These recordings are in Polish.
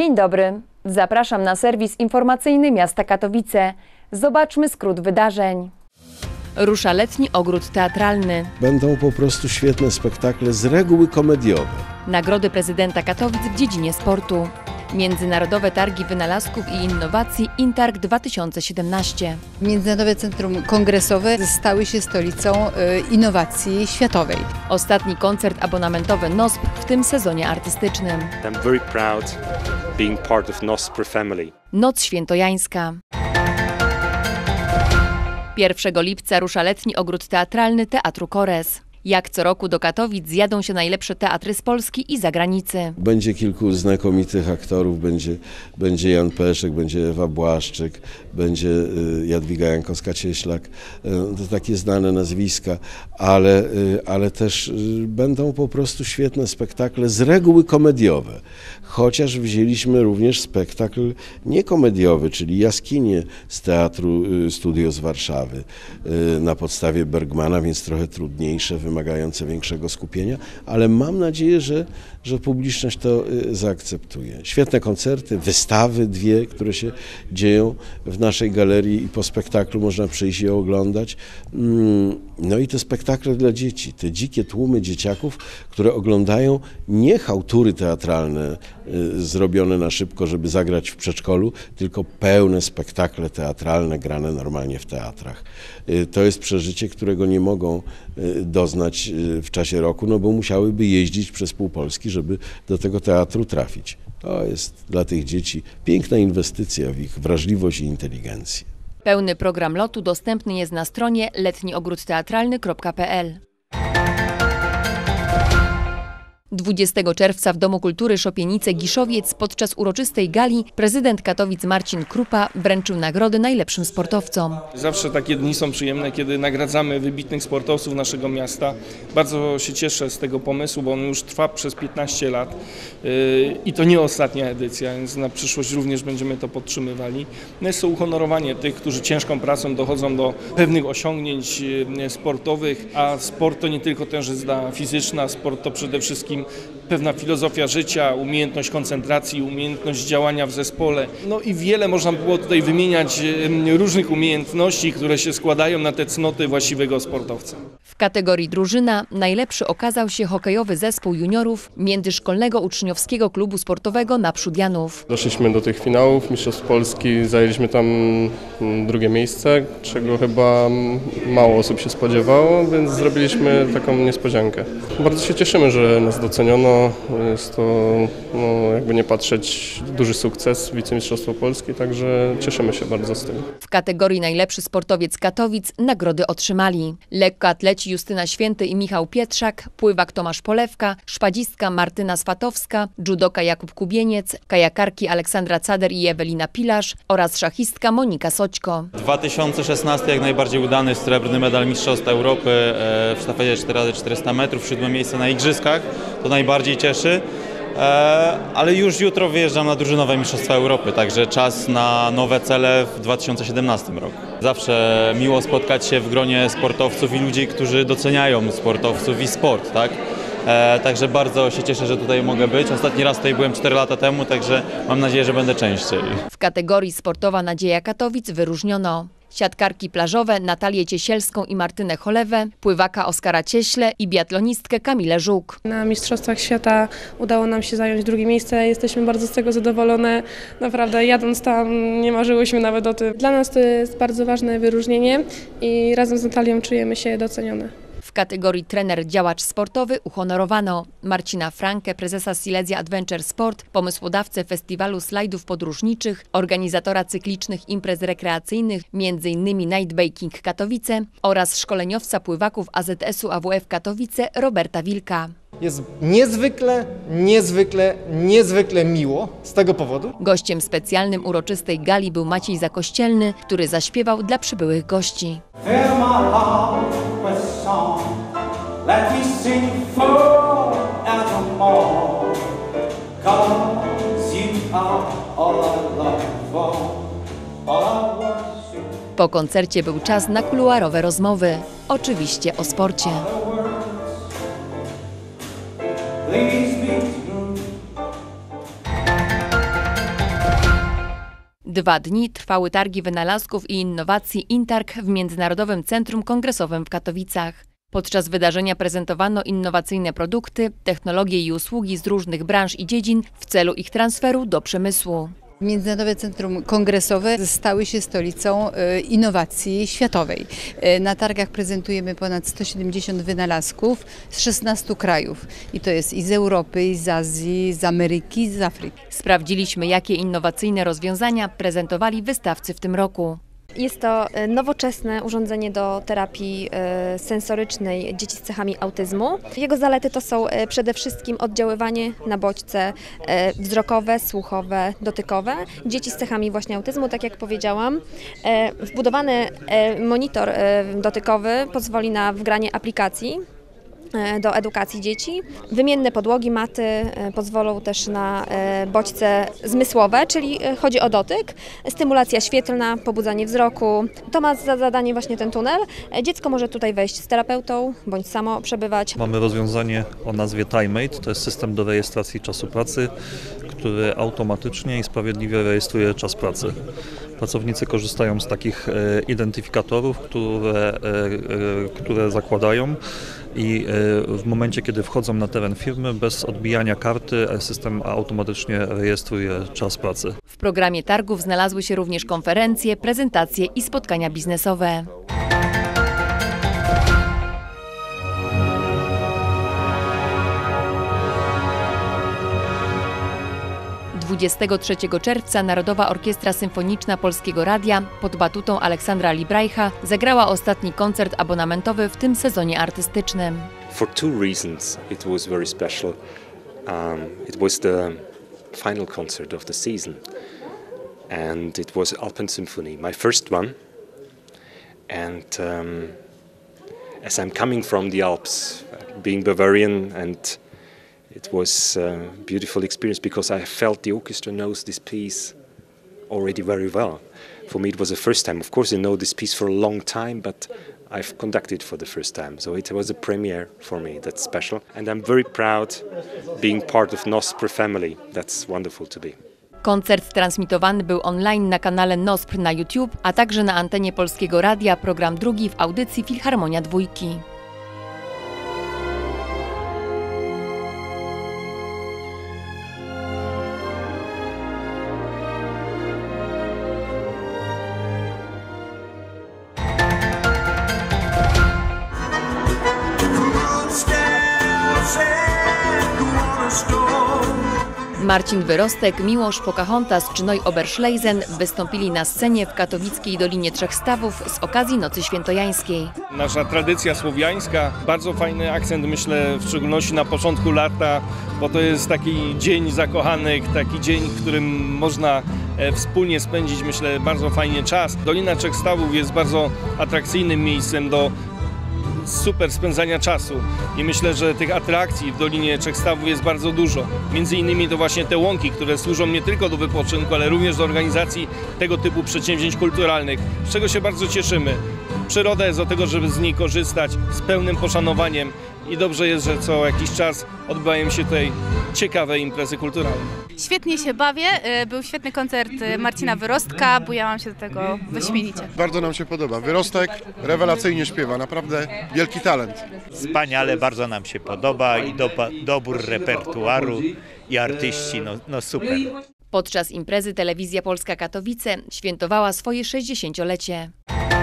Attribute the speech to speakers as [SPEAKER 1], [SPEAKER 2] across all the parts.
[SPEAKER 1] Dzień dobry, zapraszam na serwis informacyjny miasta Katowice. Zobaczmy skrót wydarzeń. Rusza letni ogród teatralny.
[SPEAKER 2] Będą po prostu świetne spektakle, z reguły komediowe.
[SPEAKER 1] Nagrody prezydenta Katowic w dziedzinie sportu. Międzynarodowe Targi Wynalazków i Innowacji InTarg 2017.
[SPEAKER 3] Międzynarodowe Centrum Kongresowe stały się stolicą innowacji światowej.
[SPEAKER 1] Ostatni koncert abonamentowy NOSP w tym sezonie artystycznym.
[SPEAKER 4] I'm very proud being part of NOSP family.
[SPEAKER 1] Noc Świętojańska. 1 lipca rusza letni ogród teatralny Teatru Kores. Jak co roku do Katowic zjadą się najlepsze teatry z Polski i zagranicy.
[SPEAKER 2] Będzie kilku znakomitych aktorów, będzie Jan Peszek, będzie Ewa Błaszczyk, będzie Jadwiga Jankowska-Cieślak, to takie znane nazwiska, ale też będą po prostu świetne spektakle, z reguły komediowe. Chociaż wzięliśmy również spektakl niekomediowy, czyli Jaskinie z Teatru Studio z Warszawy na podstawie Bergmana, więc trochę trudniejsze, wymagające większego skupienia, ale mam nadzieję, że publiczność to zaakceptuje. Świetne koncerty, wystawy dwie, które się dzieją w naszej galerii i po spektaklu można przyjść i oglądać. No i te spektakle dla dzieci, te dzikie tłumy dzieciaków, które oglądają nie chałtury teatralne zrobione na szybko, żeby zagrać w przedszkolu, tylko pełne spektakle teatralne grane normalnie w teatrach. To jest przeżycie, którego nie mogą doznać w czasie roku, no bo musiałyby jeździć przez pół Polski, żeby do tego teatru trafić. To jest dla tych dzieci piękna inwestycja w ich wrażliwość i inteligencję.
[SPEAKER 1] Pełny program lotu dostępny jest na stronie letniogródteatralny.pl. 20 czerwca w Domu Kultury Szopienice-Giszowiec podczas uroczystej gali prezydent Katowic Marcin Krupa wręczył nagrody najlepszym sportowcom.
[SPEAKER 5] Zawsze takie dni są przyjemne, kiedy nagradzamy wybitnych sportowców naszego miasta. Bardzo się cieszę z tego pomysłu, bo on już trwa przez 15 lat i to nie ostatnia edycja, więc na przyszłość również będziemy to podtrzymywali. Jest to uhonorowanie tych, którzy ciężką pracą dochodzą do pewnych osiągnięć sportowych, a sport to nie tylko tężyzna fizyczna, sport to przede wszystkim pewna filozofia życia, umiejętność koncentracji, umiejętność działania w zespole. No i wiele można było tutaj wymieniać różnych umiejętności, które się składają na te cnoty właściwego sportowca.
[SPEAKER 1] W kategorii drużyna najlepszy okazał się hokejowy zespół juniorów Międzyszkolnego Uczniowskiego Klubu Sportowego Naprzód Janów.
[SPEAKER 6] Doszliśmy do tych finałów Mistrzostw Polski, zajęliśmy tam drugie miejsce, czego chyba mało osób się spodziewało, więc zrobiliśmy taką niespodziankę. Bardzo się cieszymy, że nas doceniono. Jest to, jakby nie patrzeć, duży sukces, wicemistrzostwo Polski, także cieszymy się bardzo z tego.
[SPEAKER 1] W kategorii najlepszy sportowiec Katowic nagrody otrzymali lekkoatleci Justyna Święty i Michał Pietrzak, pływak Tomasz Polewka, szpadzistka Martyna Swatowska, judoka Jakub Kubieniec, kajakarki Aleksandra Cader i Ewelina Pilarz oraz szachistka Monika Soćko.
[SPEAKER 7] 2016 jak najbardziej udany srebrny medal Mistrzostw Europy w sztafecie 4x400 metrów, 7 miejsce na Igrzyskach. To najbardziej cieszy, ale już jutro wyjeżdżam na drużynowe Mistrzostwa Europy, także czas na nowe cele w 2017 roku. Zawsze miło spotkać się w gronie sportowców i ludzi, którzy doceniają sportowców i sport, tak? Także bardzo się cieszę, że tutaj mogę być. Ostatni raz tutaj byłem 4 lata temu, także mam nadzieję, że będę częściej.
[SPEAKER 1] W kategorii Sportowa Nadzieja Katowic wyróżniono siatkarki plażowe Natalię Ciesielską i Martynę Cholewę, pływaka Oskara Cieśle i biatlonistkę Kamilę Żuk.
[SPEAKER 8] Na Mistrzostwach Świata udało nam się zająć drugie miejsce. Jesteśmy bardzo z tego zadowolone. Naprawdę jadąc tam nie marzyłyśmy nawet o tym. Dla nas to jest bardzo ważne wyróżnienie i razem z Natalią czujemy się docenione.
[SPEAKER 1] W kategorii trener działacz sportowy uhonorowano Marcina Frankę, prezesa Silesia Adventure Sport, pomysłodawcę festiwalu slajdów podróżniczych, organizatora cyklicznych imprez rekreacyjnych, m.in. Night Baking Katowice oraz szkoleniowca pływaków AZS-u AWF Katowice Roberta Wilka.
[SPEAKER 9] Jest niezwykle miło z tego powodu.
[SPEAKER 1] Gościem specjalnym uroczystej gali był Maciej Zakościelny, który zaśpiewał dla przybyłych gości. Po koncercie był czas na kuluarowe rozmowy, oczywiście o sporcie. 2 dni trwały targi wynalazków i innowacji InTarg w Międzynarodowym Centrum Kongresowym w Katowicach. Podczas wydarzenia prezentowano innowacyjne produkty, technologie i usługi z różnych branż i dziedzin w celu ich transferu do przemysłu.
[SPEAKER 3] Międzynarodowe Centrum Kongresowe stały się stolicą innowacji światowej. Na targach prezentujemy ponad 170 wynalazków z 16 krajów. I to jest i z Europy, i z Azji, z Ameryki, i z Afryki.
[SPEAKER 1] Sprawdziliśmy, jakie innowacyjne rozwiązania prezentowali wystawcy w tym roku.
[SPEAKER 10] Jest to nowoczesne urządzenie do terapii sensorycznej dzieci z cechami autyzmu. Jego zalety to są przede wszystkim oddziaływanie na bodźce wzrokowe, słuchowe, dotykowe. Dzieci z cechami właśnie autyzmu, tak jak powiedziałam. Wbudowany monitor dotykowy pozwoli na wgranie aplikacji do edukacji dzieci. Wymienne podłogi, maty pozwolą też na bodźce zmysłowe, czyli chodzi o dotyk, stymulacja świetlna, pobudzanie wzroku. To ma za zadanie właśnie ten tunel. Dziecko może tutaj wejść z terapeutą bądź samo przebywać.
[SPEAKER 11] Mamy rozwiązanie o nazwie TimeMate, to jest system do rejestracji czasu pracy, który automatycznie i sprawiedliwie rejestruje czas pracy. Pracownicy korzystają z takich identyfikatorów, które zakładają i w momencie, kiedy wchodzą na teren firmy, bez odbijania karty, system automatycznie rejestruje czas pracy.
[SPEAKER 1] W programie targów znalazły się również konferencje, prezentacje i spotkania biznesowe. 23 czerwca Narodowa Orkiestra Symfoniczna Polskiego Radia pod batutą Aleksandra Librajcha zagrała ostatni koncert abonamentowy w tym sezonie artystycznym.
[SPEAKER 4] For two reasons it was very special. It was the final concert of the season and it was Alpensymphony, my first one. And as I'm coming from the Alps, being Bavarian, and it was a beautiful experience because I felt the orchestra knows this piece already very well. For me it was the first time. Of course they know this piece for a long time, but I've conducted for the first time. So it was a premiere for me. That's special. And I'm very proud being part of NOSPR family. That's wonderful to be.
[SPEAKER 1] Koncert transmitowany był online na kanale NOSPR na YouTube, a także na antenie Polskiego Radia, program drugi w audycji Filharmonia Dwójki. Marcin Wyrostek, Miłosz Pocahontas czy Neu Oberschlesien wystąpili na scenie w katowickiej Dolinie Trzech Stawów z okazji Nocy Świętojańskiej.
[SPEAKER 5] Nasza tradycja słowiańska, bardzo fajny akcent, myślę, w szczególności na początku lata, bo to jest taki dzień zakochanych, taki dzień, w którym można wspólnie spędzić, myślę, bardzo fajnie czas. Dolina Trzech Stawów jest bardzo atrakcyjnym miejscem do super spędzania czasu i myślę, że tych atrakcji w Dolinie Trzech Stawów jest bardzo dużo. Między innymi to właśnie te łąki, które służą nie tylko do wypoczynku, ale również do organizacji tego typu przedsięwzięć kulturalnych, z czego się bardzo cieszymy. Przyroda jest do tego, żeby z niej korzystać z pełnym poszanowaniem i dobrze jest, że co jakiś czas odbywają się tutaj ciekawe imprezy kulturalne.
[SPEAKER 12] Świetnie się bawię, był świetny koncert Marcina Wyrostka, bujałam się do tego wyśmienicie.
[SPEAKER 13] Bardzo nam się podoba. Wyrostek rewelacyjnie śpiewa, naprawdę wielki talent.
[SPEAKER 14] Wspaniale, bardzo nam się podoba i dobór repertuaru i artyści, no super.
[SPEAKER 1] Podczas imprezy Telewizja Polska Katowice świętowała swoje 60-lecie.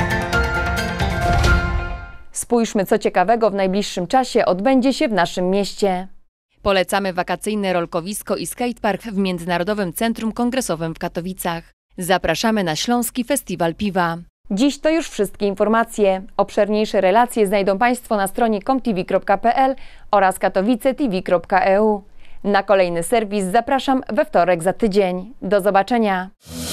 [SPEAKER 1] Spójrzmy, co ciekawego w najbliższym czasie odbędzie się w naszym mieście. Polecamy wakacyjne rolkowisko i skatepark w Międzynarodowym Centrum Kongresowym w Katowicach. Zapraszamy na Śląski Festiwal Piwa. Dziś to już wszystkie informacje. Obszerniejsze relacje znajdą Państwo na stronie comtv.pl oraz katowicetv.eu. Na kolejny serwis zapraszam we wtorek za tydzień. Do zobaczenia.